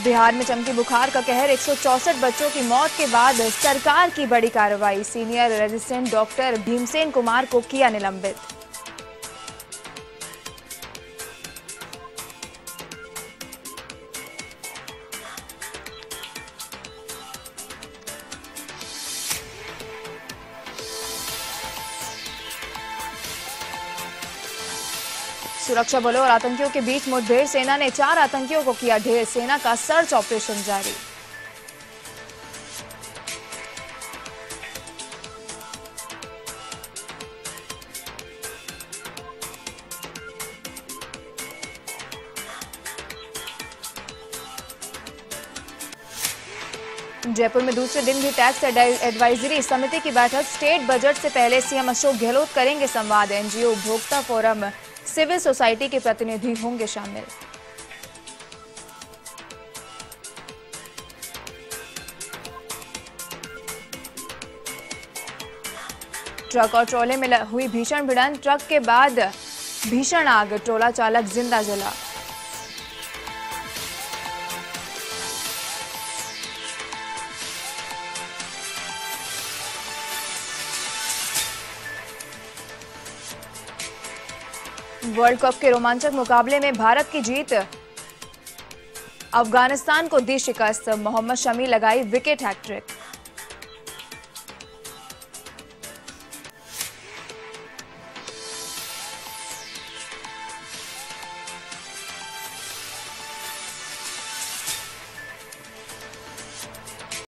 बिहार में चमकी बुखार का कहर, 164 बच्चों की मौत के बाद सरकार की बड़ी कार्रवाई। Senior resident doctor Bhimsen Kumar को किया निलंबित। सुरक्षा बलों और आतंकियों के बीच मुठभेड़, सेना ने 4 आतंकियों को किया ढेर। सेना का सर्च ऑपरेशन जारी। जयपुर में दूसरे दिन भी टैक्स एडवाइजरी समिति की बैठक। स्टेट बजट से पहले सीएम अशोक गहलोत करेंगे संवाद। एनजीओ, उपभोक्ता फोरम, सिविल सोसाइटी के प्रतिनिधि होंगे शामिल। ट्रक और ट्रोले में हुई भीषण भिड़ंत, ट्रक के बाद भीषण आग, ट्रोला चालक जिंदा जला। वर्ल्ड कप के रोमांचक मुकाबले में भारत की जीत, अफगानिस्तान को दी शिकस्त। मोहम्मद शमी लगाई विकेट हैट्रिक।